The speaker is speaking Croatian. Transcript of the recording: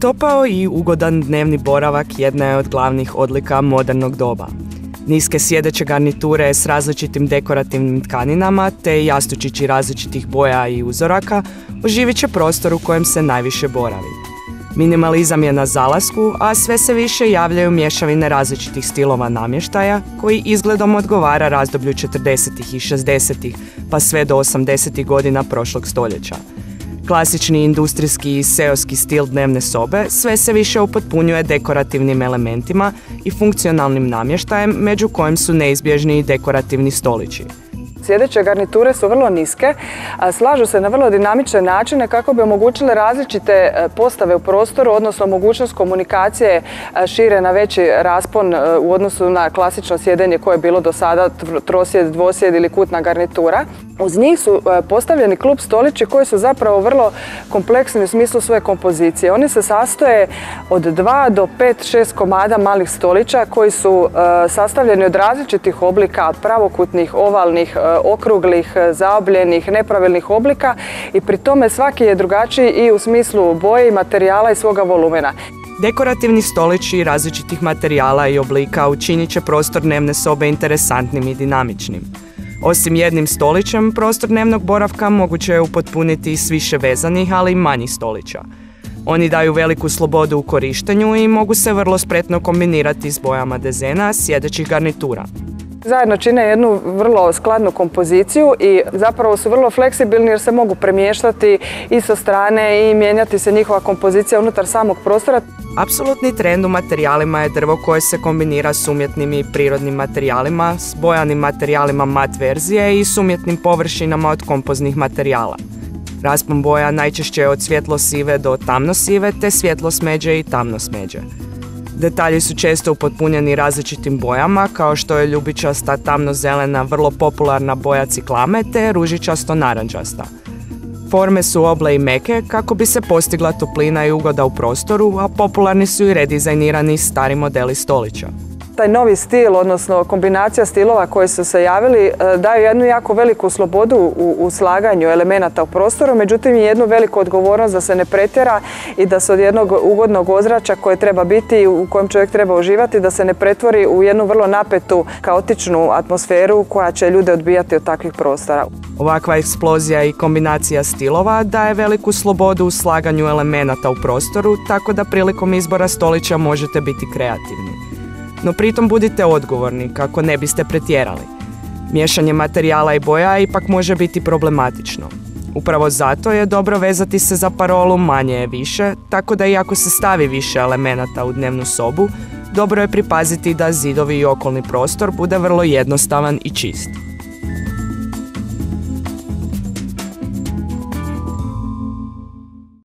Topao i ugodan dnevni boravak jedna je od glavnih odlika modernog doba. Niske sjedeće garniture s različitim dekorativnim tkaninama te jastučići različitih boja i uzoraka oživit će prostor u kojem se najviše boravi. Minimalizam je na zalasku, a sve se više javljaju mješavine različitih stilova namještaja koji izgledom odgovara razdoblju 40. i 60. pa sve do 80. godina prošlog stoljeća. Klasični industrijski i seoski stil dnevne sobe sve se više upotpunjuje dekorativnim elementima i funkcionalnim namještajem, među kojim su neizbježni i dekorativni stolići. Sjedeće garniture su vrlo niske, a slažu se na vrlo dinamične načine kako bi omogućile različite postave u prostoru, odnosno mogućnost komunikacije šire na veći raspon u odnosu na klasično sjedenje koje je bilo do sada trosjed, dvosjed ili kutna garnitura. Uz njih su postavljeni klub stolići koji su zapravo vrlo kompleksni u smislu svoje kompozicije. Oni se sastoje od 2 do 5-6 komada malih stolića koji su sastavljeni od različitih oblika, pravokutnih, ovalnih, okruglih, zaobljenih, nepravilnih oblika i pri tome svaki je drugačiji i u smislu boje i materijala i svoga volumena. Dekorativni stolići različitih materijala i oblika učinit će prostor dnevne sobe interesantnim i dinamičnim. Osim jednim stolićem, prostor dnevnog boravka moguće je upotpuniti s više vezanih, ali i manjih stolića. Oni daju veliku slobodu u korištenju i mogu se vrlo spretno kombinirati s bojama dezena sjedećih garnitura. Zajedno čine jednu vrlo skladnu kompoziciju i zapravo su vrlo fleksibilni jer se mogu premještati i sa strane i mijenjati se njihova kompozicija unutar samog prostora. Apsolutni trend u materijalima je drvo koje se kombinira s umjetnim i prirodnim materijalima, s bojanim materijalima mat verzije i s umjetnim površinama od kompoznih materijala. Raspon boja najčešće je od svjetlo-sive do tamno-sive te svjetlo-smeđe i tamno-smeđe. Detalji su često upotpunjeni različitim bojama, kao što je ljubičasta tamno-zelena vrlo popularna boja ciklame te ružičasto-narančasta. Forme su oble i meke kako bi se postigla toplina i ugoda u prostoru, a popularni su i redizajnirani stari modeli stolića. Taj novi stil, odnosno kombinacija stilova koji su se javili, daju jednu jako veliku slobodu u slaganju elemenata u prostoru, međutim i jednu veliku odgovornost da se ne pretjera i da se od jednog ugodnog ozračja koje treba biti, u kojem čovjek treba uživati, da se ne pretvori u jednu vrlo napetu, kaotičnu atmosferu koja će ljude odbijati od takvih prostora. Ovakva eksplozija i kombinacija stilova daje veliku slobodu u slaganju elemenata u prostoru, tako da prilikom izbora stolića možete biti kreativni. No pritom budite odgovorni kako ne biste pretjerali. Miješanje materijala i boja ipak može biti problematično. Upravo zato je dobro vezati se za parolu manje je više, tako da iako se stavi više elemenata u dnevnu sobu, dobro je pripaziti da zidovi i okolni prostor bude vrlo jednostavan i čist.